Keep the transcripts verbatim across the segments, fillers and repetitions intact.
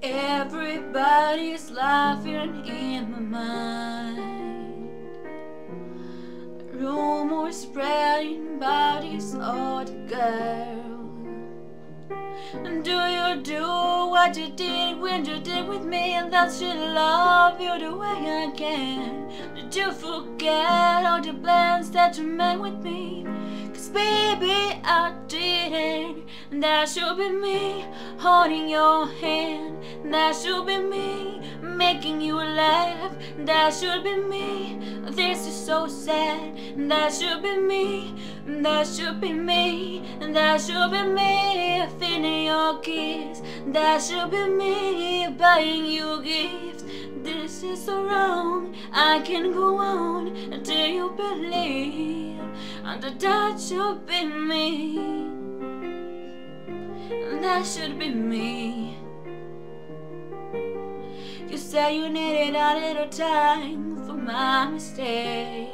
Everybody's laughing in my mind. Rumors spreading about this other girl. And do you do what you did when you did with me, and that she love you the way I can? Did you forget all the plans that you made with me? Cause baby I didn't. And that should be me holding your hand. That should be me making you laugh. That should be me. This is so sad. That should be me. That should be me. That should be me feeling your kiss. That should be me buying you gifts. This is so wrong. I can go on until you believe. And that should be me. That should be me. You say you needed a little time for my mistakes.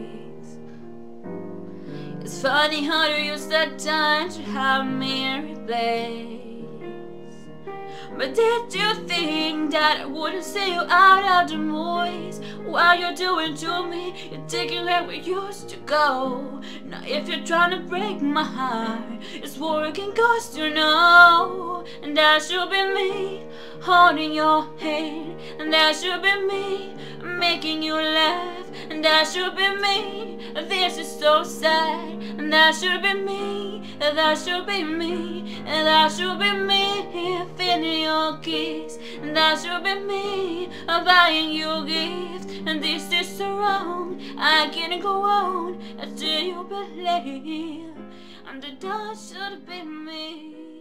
It's funny how you use that time to have me replace. But did you think that I wouldn't see you out of the noise? What you're doing to me, you're taking where we used to go. Now if you're trying to break my heart, it's working cause you know. And that should be me holding your hand. And that should be me making you laugh. And that should be me. This is so sad. And that should be me. That should be me. And that should be me feeling your kiss. And that should be me buying you gifts. And this is so wrong. I can't go on until you believe. And that should be me.